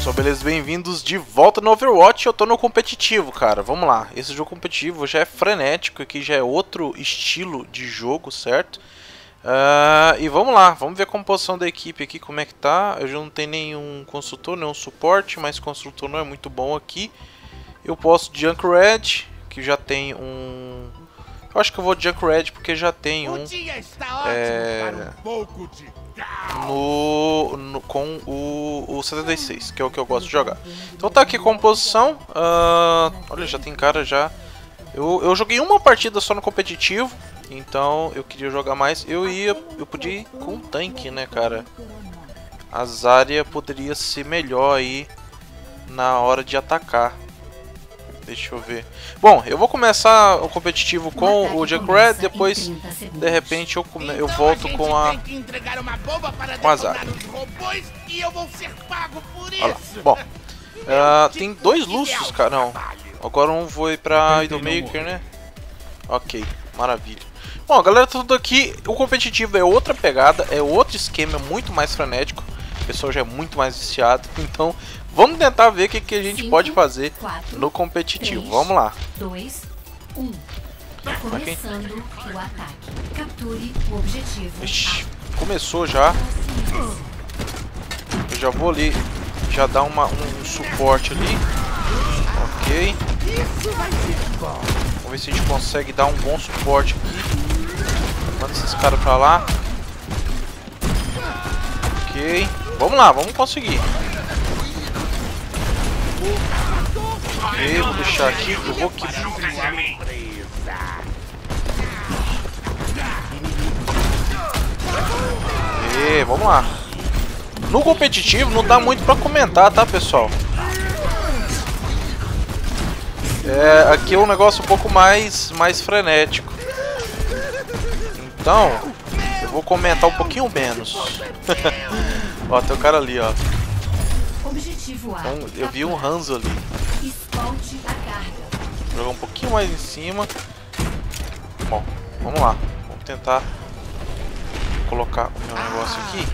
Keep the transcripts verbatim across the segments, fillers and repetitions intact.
pessoal, beleza? Bem-vindos de volta no Overwatch. Eu tô no competitivo, cara. Vamos lá. Esse jogo competitivo já é frenético, aqui já é outro estilo de jogo, certo? Uh, e vamos lá, vamos ver a composição da equipe aqui, como é que tá. Eu já não tenho nenhum construtor, nenhum suporte, mas construtor não é muito bom aqui. Eu posso Junkrat, que já tem um... Eu acho que eu vou Junkrat porque já tem um... É... No, no, com o, o setenta e seis, que é o que eu gosto de jogar. Então tá aqui a composição. uh, Olha, já tem cara já. Eu, eu joguei uma partida só no competitivo, então eu queria jogar mais. Eu ia, eu podia ir com tanque, né, cara? A Zarya poderia ser melhor aí na hora de atacar. Deixa eu ver. Bom, eu vou começar o competitivo com o Junkrat, depois de repente eu, come... eu volto com a com a Zarya. Olha lá. Bom, uh, tem dois Lúcius, cara. Não, agora um foi pra Idolmaker, né? Ok, maravilha. Bom, galera, tudo aqui. O competitivo é outra pegada, é outro esquema, muito mais frenético. O pessoal já é muito mais viciado, então vamos tentar ver o que, que a gente cinco, pode fazer quatro, no competitivo. três, vamos lá. dois, um. Começando o ataque. Capture o objetivo. Ixi, começou já. Eu já vou ali, já dar uma, um, um suporte ali. Ok. Vamos ver se a gente consegue dar um bom suporte aqui. Manda esses caras pra lá. Ok. Vamos lá, vamos conseguir. Ok, vou deixar aqui, eu vou aqui. E vamos lá. No competitivo não dá muito pra comentar, tá, pessoal? É, aqui é um negócio um pouco mais, mais frenético. Então, eu vou comentar um pouquinho menos. Ó, tem o cara ali, ó. Então, eu vi um Hanzo ali. Vou jogar um pouquinho mais em cima. Bom, vamos lá. Vamos tentar colocar o meu negócio aqui.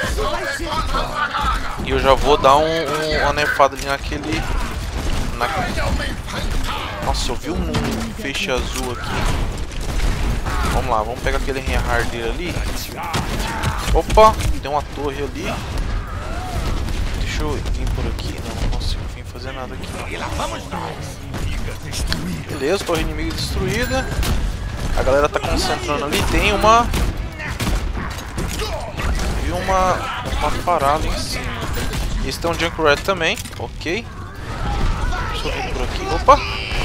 E eu já vou dar um, um, uma nerfada ali naquele... Na... Nossa, eu vi um feixe azul aqui. Vamos lá, vamos pegar aquele Reinhardt dele ali. Opa, tem uma torre ali. Deixa eu vir por aqui. Não, não consigo vir fazer nada aqui. Beleza, torre inimiga destruída. A galera tá concentrando ali. Tem uma... Vi uma... Uma parada em cima. Esse tem um Junkrat também. Ok. Deixa eu vir por aqui. Opa!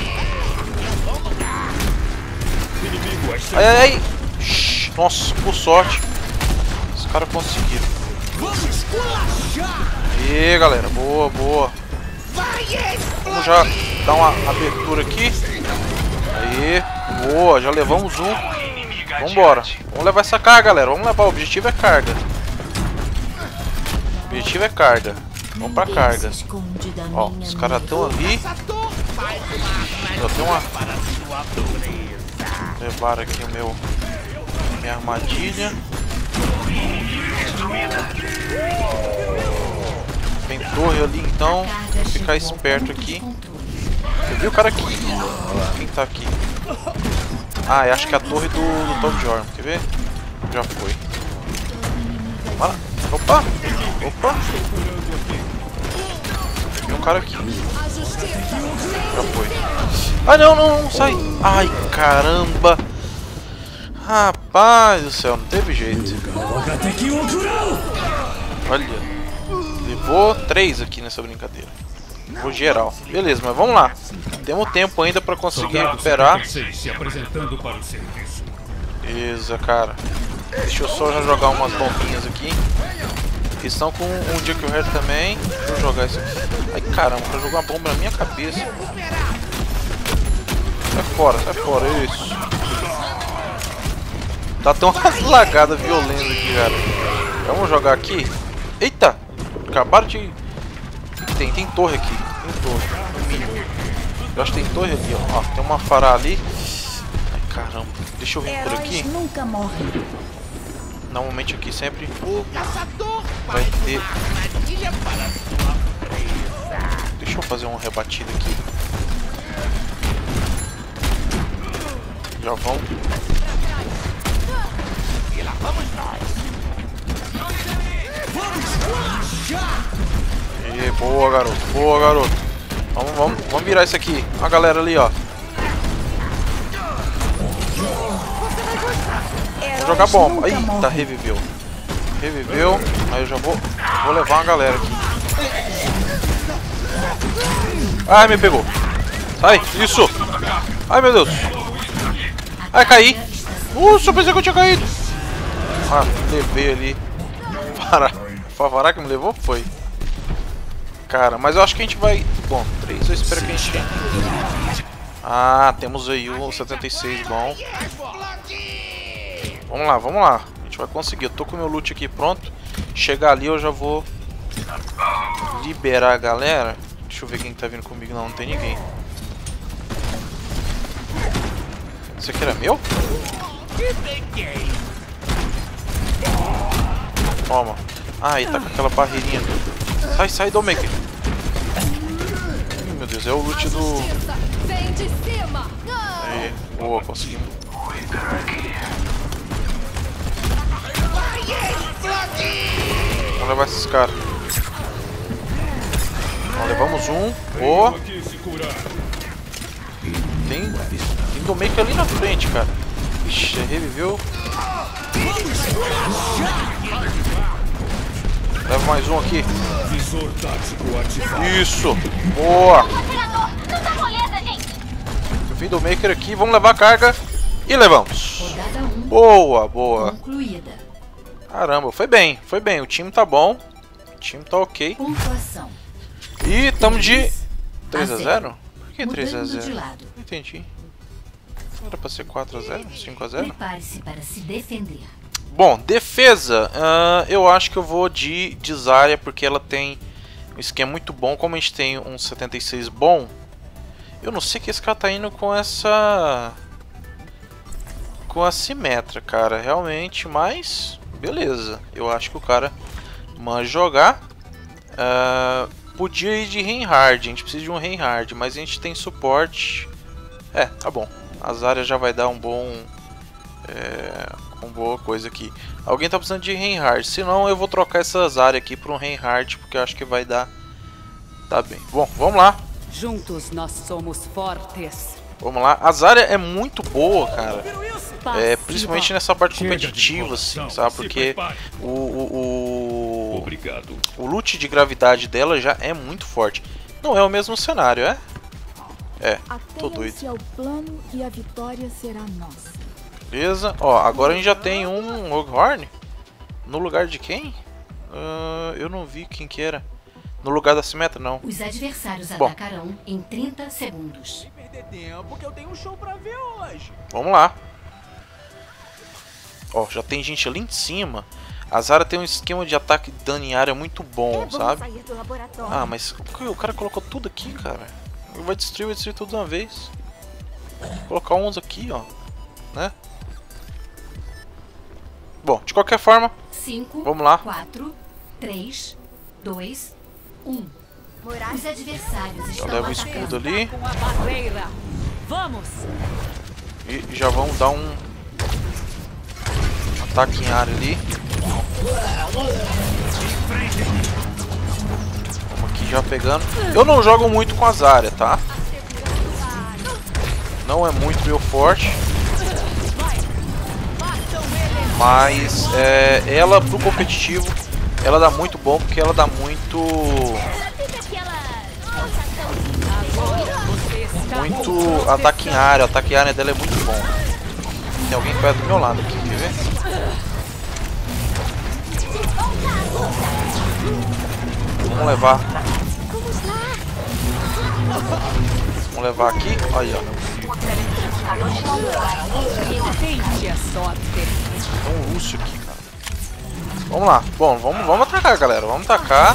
Ai, ai, ai! Shhh, nossa, por sorte. Os caras conseguiram. E galera, boa, boa. Vamos já dar uma abertura aqui. Aí, boa, já levamos um. Vambora. Vamos levar essa carga, galera. Vamos levar, o objetivo é carga. O objetivo é carga. Vamos pra carga. Ó, os caras estão ali. Já tem uma... Levar aqui o meu... Minha armadilha. Tem torre ali, então vou ficar esperto aqui. Eu vi o cara aqui. Quem tá aqui? Ah, eu acho que é a torre do, do Tom Jordan. Quer ver? Já foi. Bora. Opa! Opa! Tem um cara aqui. Já foi. Ah, não, não, não, sai. Ai, caramba. Rapaz do céu, não teve jeito. Olha, levou três aqui nessa brincadeira. Levou geral. Beleza, mas vamos lá. Temos tempo ainda pra conseguir recuperar. Beleza, cara. Deixa eu só já jogar umas bombinhas aqui. Eles estão com um Junkrat também. Deixa eu jogar isso aqui. Ai, caramba, pra jogar uma bomba na minha cabeça. Sai fora, sai fora, isso. Tá tão umas lagadas violentas aqui, cara. Vamos jogar aqui. Eita! Acabaram de... Tem, tem torre aqui. Tem torre. Eu acho que tem torre ali, ó. Ó, tem uma fará ali. Ai, caramba. Deixa eu vir por aqui. Normalmente aqui sempre vai ter Deixa eu fazer um rebatido aqui. Já vamos. E lá vamos nós. E boa, garoto. Boa, garoto. Vamos, vamos, vamos virar isso aqui. A galera ali, ó. Vamos jogar bomba. Eita, reviveu. Reviveu. Aí eu já vou, vou levar uma galera aqui. Ai, me pegou. Sai, isso. Ai, meu Deus. Ai, caí. Uh, só pensei que eu tinha caído. Ah, levei ali. Para. Favará que me levou? Foi. Cara, mas eu acho que a gente vai... Bom, três, eu espero que a gente... Ah, temos aí o setenta e seis bom. Vamos lá, vamos lá. A gente vai conseguir. Eu tô com o meu loot aqui pronto. Chegar ali eu já vou liberar a galera. Deixa eu ver quem tá vindo comigo. Não, não tem ninguém. Isso aqui era meu? Toma. Ah, e tá com aquela barreirinha. Sai, sai, Domaker. Meu Deus, é o loot do... Aí, boa, conseguimos. Vamos levar esses caras. Então, levamos um. Boa. Tem, tem Domaker ali na frente, cara. Ixi, reviveu. Leva mais um aqui. Isso. Boa. Eu vim Domaker aqui. Vamos levar a carga. E levamos. Boa, boa. Caramba, foi bem. Foi bem. O time tá bom. O time tá ok. E estamos de três a zero? Por que três a zero? Não entendi. Era pra ser quatro a zero? cinco a zero? Prepare-se para se defender. Bom, defesa, uh, eu acho que eu vou de, de Zarya, porque ela tem um esquema muito bom. Como a gente tem um setenta e seis bom, eu não sei que esse cara tá indo com essa... com a Symmetra, cara, realmente, mas beleza. Eu acho que o cara manja jogar. Uh, podia ir de Reinhardt, a gente precisa de um Reinhardt, mas a gente tem suporte. É, tá bom. A Zarya já vai dar um bom... É, uma boa coisa aqui. Alguém tá precisando de Reinhardt. Se não, eu vou trocar essa Zarya aqui por um Reinhardt, porque eu acho que vai dar... Tá bem. Bom, vamos lá. Juntos nós somos fortes. Vamos lá. A Zarya é muito boa, cara. É, principalmente nessa parte competitiva, assim, sabe? Porque o, o, o, Obrigado. o loot de gravidade dela já é muito forte. Não é o mesmo cenário, é? É, tô doido. Ao plano e a vitória será nossa. Beleza. Ó, agora a gente já tem um Roguehorn. No lugar de quem? Uh, eu não vi quem que era. No lugar da Symmetra, não. Os adversários Bom. atacarão em trinta segundos. Perder tempo que eu tenho um show pra ver hoje. Vamos lá. Ó, já tem gente ali em cima. A Zarya tem um esquema de ataque e dano em área muito bom, sabe? Ah, mas o cara colocou tudo aqui, cara. Ele vai destruir, vai destruir tudo de uma vez. Vou colocar uns aqui, ó. Né? Bom, de qualquer forma, cinco, vamos lá. quatro, três, dois, um. Os adversários Já estão leva o atacando. escudo ali. Com a barreira. Vamos. E já vamos dar um ataque em área ali. Vamos aqui já pegando. Eu não jogo muito com a Zarya, tá? Não é muito meu forte. Mas é, ela pro competitivo, ela dá muito bom porque ela dá muito... Muito ataque em área. O ataque em área dela é muito bom. Tem alguém perto do meu lado aqui, quer ver? Vamos levar. Vamos levar aqui. Olha, ó. Tente a sorte. Tem um Lúcio aqui, cara. Vamos lá. Bom, vamos, vamos atacar, galera. Vamos atacar.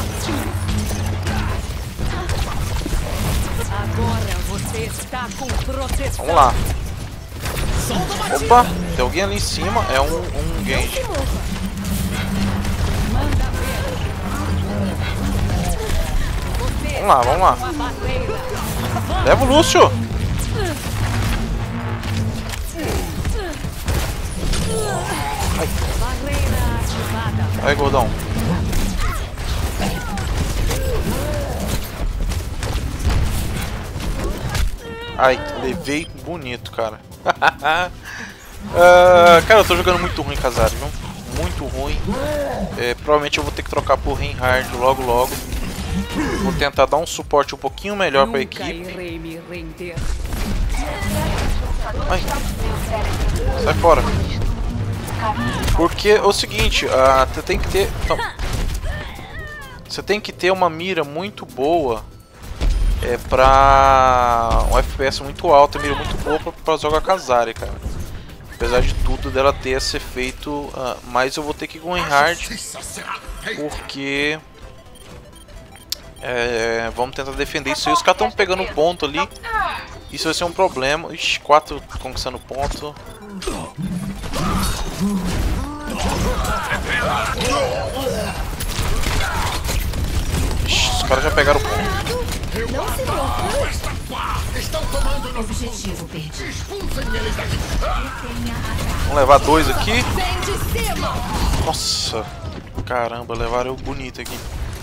Agora você está com proteção. Vamos lá. Opa, tem alguém ali em cima. É um, um Genji. Manda ver. Vamos Vamos lá, vamos lá. Leva o Lúcio. Aí, gordão. Ai, levei bonito, cara. uh, cara, eu tô jogando muito ruim, Kazari, viu? Muito ruim. É, provavelmente eu vou ter que trocar por Reinhardt logo logo. Vou tentar dar um suporte um pouquinho melhor pra equipe. Ai. Sai fora. Porque é o seguinte, uh, você tem que ter... Não. Você tem que ter uma mira muito boa. É pra um F P S muito alto, mira muito boa pra, pra jogar Kazari, cara. Apesar de tudo dela ter esse efeito, uh, mas eu vou ter que ir com o Reinhardt, porque é, vamos tentar defender isso aí. Os caras estão pegando ponto ali, isso vai ser um problema. Ixi, quatro conquistando ponto. Ixi, os caras já pegaram o ponto. Não se preocupe. Objetivo perdido. Vamos levar dois aqui. Nossa, caramba, levaram eu bonito aqui.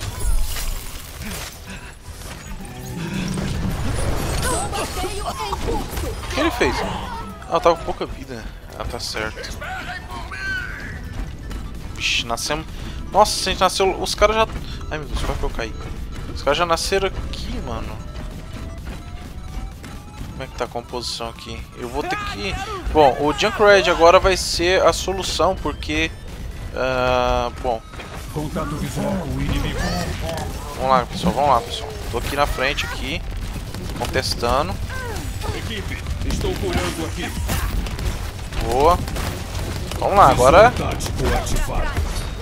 O que ele fez? Ah, tava com pouca vida. Ah, tá certo. Vixe, nascemos. Nossa, a gente nasceu. Os caras já. Ai meu Deus, quase que eu caí. Os caras já nasceram aqui, mano. Como é que tá a composição aqui? Eu vou ter que... Bom, o Junkrat agora vai ser a solução, porque... Uh, bom... Contato visual com o inimigo. Vamos lá, pessoal, vamos lá, pessoal. Tô aqui na frente, aqui, contestando. Equipe, estou curando aqui. Boa. Vamos lá, agora... Tático ativado.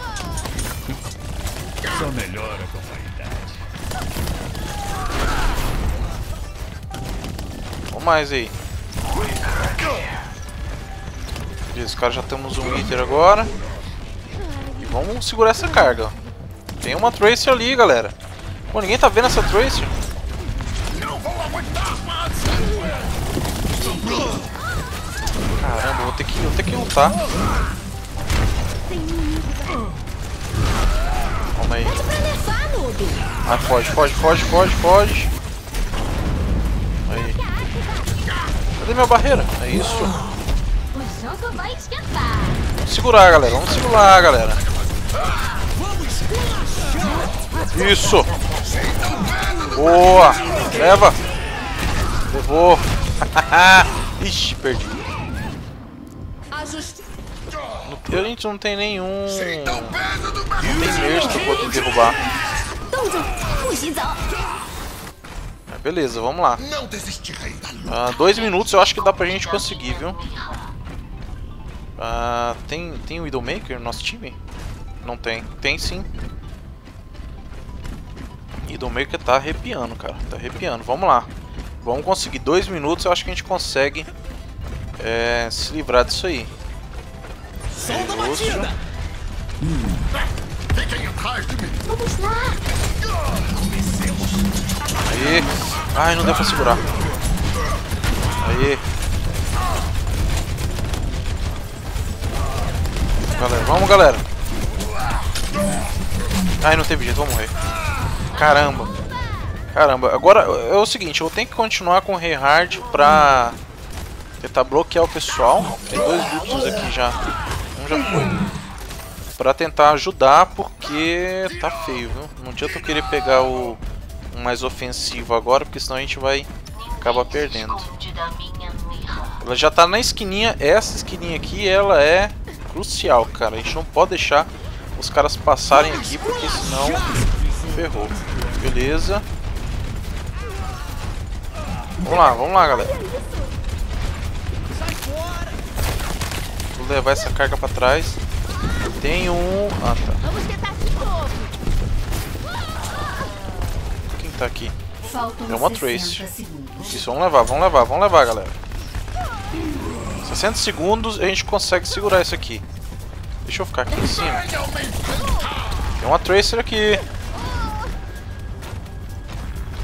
Só melhora com a idade. Vamos mais aí. Beleza, cara, já temos um Wither agora. E vamos segurar essa carga. Tem uma Tracer ali, galera. Pô, ninguém tá vendo essa Tracer? Caramba, vou ter que, vou ter que lutar. Calma aí. Ah, foge, foge, foge, foge, foge. Aí. Cadê minha barreira? É isso. Vamos segurar, galera. Vamos segurar, galera. Isso. Boa. Leva. Levou. Ixi, perdi. A gente não tem nenhum... Não tem merge pra poder derrubar. É, beleza, vamos lá. Uh, dois minutos eu acho que dá pra gente conseguir, viu? Uh, tem, tem o Widowmaker no nosso time? Não tem. Tem sim. Widowmaker tá arrepiando, cara. Tá arrepiando. Vamos lá. Vamos conseguir dois minutos. Eu acho que a gente consegue é, se livrar disso aí. Lúcio. Hum. Vamos lá. Aí. Ai, não deu pra segurar. Aí. Galera, vamos, galera. Ai, não teve jeito, vou morrer. Caramba. Caramba. Agora é o seguinte, eu tenho que continuar com o Reinhardt pra tentar bloquear o pessoal. Tem dois grupos aqui já. Um já foi. Pra tentar ajudar, porque tá feio, viu? Não adianta eu querer pegar o um mais ofensivo agora, porque senão a gente vai acabar perdendo. Ela já tá na esquininha. Essa esquininha aqui, ela é crucial, cara. A gente não pode deixar os caras passarem aqui, porque senão ferrou. Beleza. Vamos lá, vamos lá, galera. Vou levar essa carga pra trás. Tem um... Ah, tá. Vamos tentar de novo. Quem tá aqui? Faltam É uma Trace. Isso, vamos levar, vamos levar, vamos levar, galera. sessenta segundos e a gente consegue segurar isso aqui. Deixa eu ficar aqui em cima. Tem uma Tracer aqui.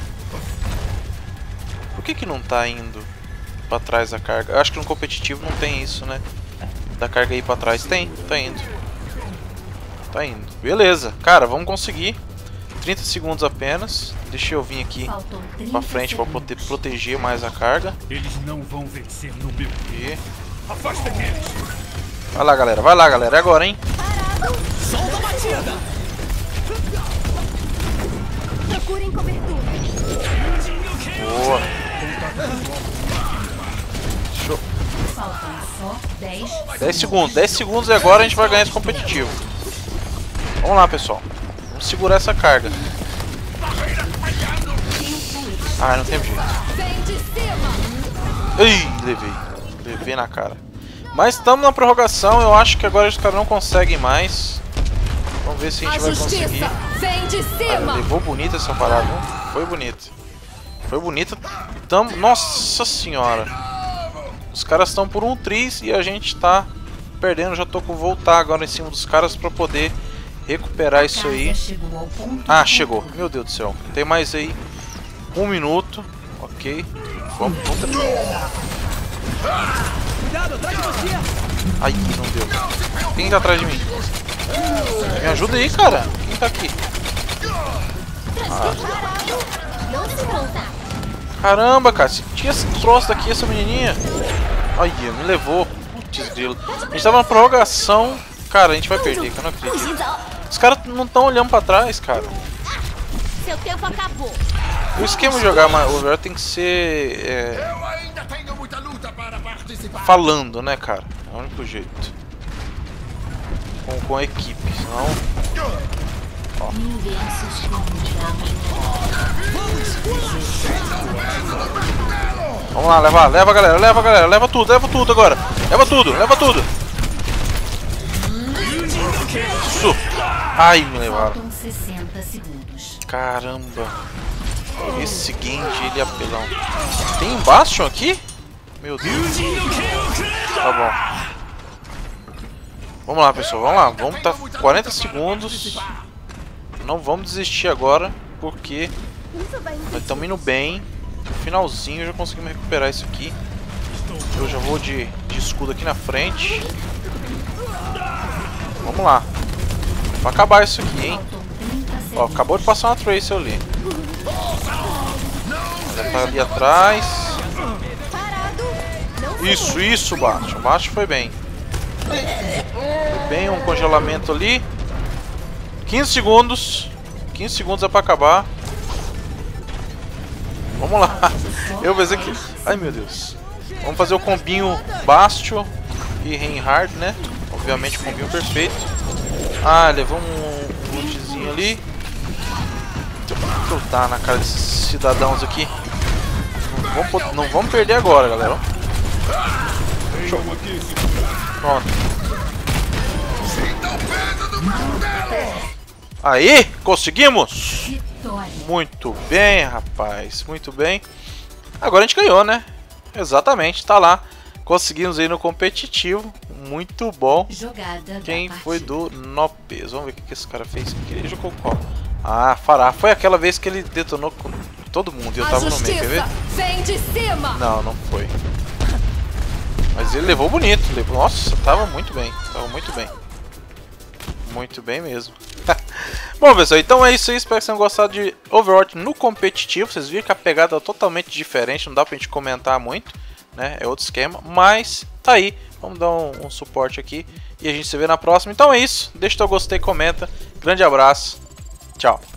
que que não tá indo pra trás a carga? Eu acho que no competitivo não tem isso, né? Da carga aí pra trás. Tem, tá indo. Tá indo. Beleza. Cara, vamos conseguir. trinta segundos apenas. Deixa eu vir aqui pra frente pra poder proteger mais a carga. Eles não vão vencer no meu. E... Afasta eles. vai lá, galera. Vai lá, galera. É agora, hein? Solta a batida! Procurem cobertura. Boa. Show. Faltam só dez. dez segundos. dez segundos e agora a gente vai ganhar esse competitivo. Vamos lá, pessoal. Vamos segurar essa carga. Ah, não tem jeito. Vem de cima! Ih, levei. Levei na cara. Mas estamos na prorrogação. Eu acho que agora os caras não conseguem mais. Vamos ver se a gente vai conseguir. Vem de Ah, levou bonita essa parada, não? Foi bonita. Foi bonita. Tamo... Nossa senhora. Os caras estão por um tris e a gente tá perdendo. Já tô com voltar agora em cima dos caras pra poder recuperar isso aí. Ah, chegou. Meu Deus do céu. Tem mais aí. Um minuto. Ok. Vamos. vamos... Cuidado, atrás de você! Ai, não deu. Quem tá atrás de mim? Me ajuda aí, cara. Quem tá aqui? Não se voltar. Caramba, cara. Se tinha esse troço daqui, essa menininha. Ai, me levou. Putz, grilo. A gente tava na prorrogação. Cara, a gente vai perder, que eu não acredito. Os caras não estão olhando pra trás, cara. Seu tempo acabou. O esquema de jogar Overwatch tem que ser... É, Eu ainda tenho muita luta para participar. falando, né, cara? É o único jeito. Com, com a equipe, senão... Ninguém se esconde da Vamos lá, leva, leva, galera, leva, galera, leva tudo, leva tudo agora. Leva tudo, leva tudo. Isso. Ai, me levaram. Faltam sessenta segundos. Caramba. Esse Genji, ele é apelão. Tem um Bastion aqui? Meu Deus. Tá bom. Vamos lá, pessoal, vamos lá. Vamos tá quarenta segundos. Não vamos desistir agora, porque nós estamos indo bem. No finalzinho já conseguimos recuperar isso aqui. Eu já vou de, de escudo aqui na frente. Vamos lá. Vai acabar isso aqui, hein? Ó, acabou de passar uma Tracer ali. Já tá ali atrás. Isso, isso, Bastion. O Bastion foi bem. Foi bem, um congelamento ali. quinze segundos. quinze segundos é pra acabar. Vamos lá. Eu pensei que... Ai, meu Deus. Vamos fazer o combinho Bastion e Reinhardt, né? Obviamente o combinho perfeito. Ah, levou um lootzinho ali. Deixa eu dar na cara desses cidadãos aqui. Não vamos, não vamos perder agora, galera. Show. Pronto. Aí, conseguimos! Muito bem, rapaz. Muito bem. Agora a gente ganhou, né? Exatamente, tá lá. Conseguimos aí no competitivo. Muito bom. Jogada. Quem foi do Nopes? Vamos ver o que esse cara fez. Ele jogou qual? Ah, Farah. Foi aquela vez que ele detonou com todo mundo e eu tava no meio, quer ver? Vem de cima. Não, não foi. Mas ele levou bonito. Levou... Nossa, tava muito bem. Tava muito bem. Muito bem mesmo. Bom, pessoal, então é isso aí. Espero que vocês tenham gostado de Overwatch no competitivo. Vocês viram que a pegada é totalmente diferente. Não dá pra gente comentar muito, né? É outro esquema. Mas tá aí. Vamos dar um, um suporte aqui. E a gente se vê na próxima. Então é isso. Deixa o teu gostei, comenta. Grande abraço. Tchau.